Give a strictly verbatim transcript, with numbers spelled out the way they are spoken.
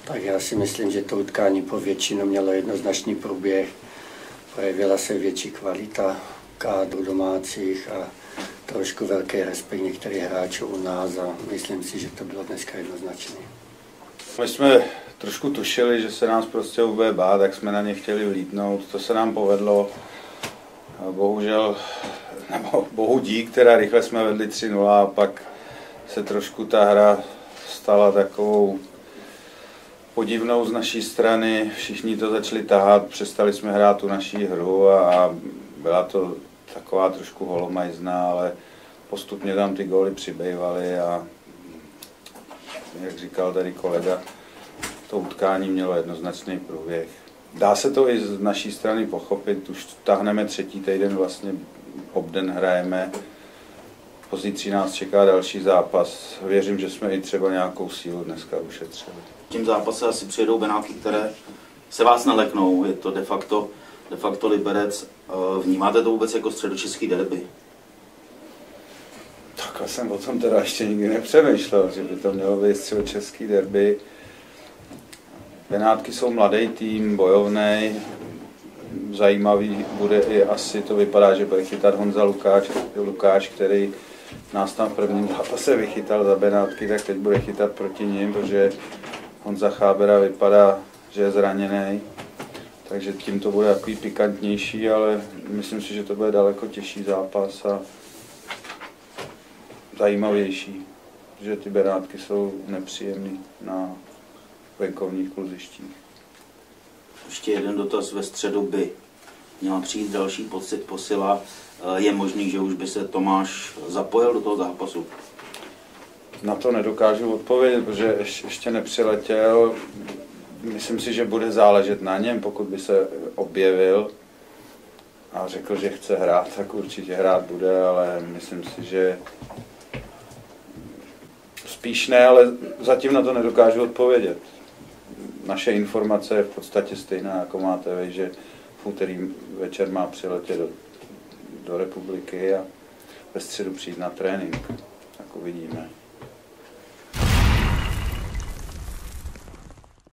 Tak já si myslím, že to utkání po většinu mělo jednoznačný průběh. Projevila se větší kvalita kádru domácích a trošku velký respekt některých hráčů u nás a myslím si, že to bylo dneska jednoznačné. My jsme trošku tušili, že se nás prostě bude bát, tak jsme na ně chtěli vlítnout. To se nám povedlo. Bohužel, nebo bohu dík, teda rychle jsme vedli tři nula a pak se trošku ta hra stala takovou podivnou z naší strany. Všichni to začali tahat, přestali jsme hrát tu naší hru a byla to taková trošku holomajzná, ale postupně tam ty góly přibývaly a jak říkal tady kolega, to utkání mělo jednoznačný průběh. Dá se to i z naší strany pochopit, už táhneme třetí týden, vlastně obden hrajeme, pozítří nás čeká další zápas. Věřím, že jsme i třeba nějakou sílu dneska ušetřili. V tím zápase asi přijedou Benátky, které se vás neleknou, je to de facto, de facto Liberec. Vnímáte to vůbec jako středočeský derby? Takhle jsem o tom teda ještě nikdy nepřemýšlel, že by to mělo být středočeský derby. Benátky jsou mladý tým, bojovný, zajímavý bude i asi, to vypadá, že bude chytat Honza Lukáč, Lukáš, který nás tam v prvním zápase vychytal za Benátky, tak teď bude chytat proti nim, protože Honza Chábera vypadá, že je zraněný. Takže tím to bude takový pikantnější, ale myslím si, že to bude daleko těžší zápas a zajímavější, že ty Benátky jsou nepříjemný na venkovních kluzištích. Ještě jeden dotaz. Ve středu by měla přijít další posila. Je možný, že už by se Tomáš zapojil do toho zápasu? Na to nedokážu odpovědět, protože ještě nepřiletěl. Myslím si, že bude záležet na něm, pokud by se objevil a řekl, že chce hrát, tak určitě hrát bude, ale myslím si, že spíš ne, ale zatím na to nedokážu odpovědět. Naše informace je v podstatě stejná, jako máte vy, že v úterý večer má přiletět do, do republiky a ve středu přijít na trénink. Tak uvidíme.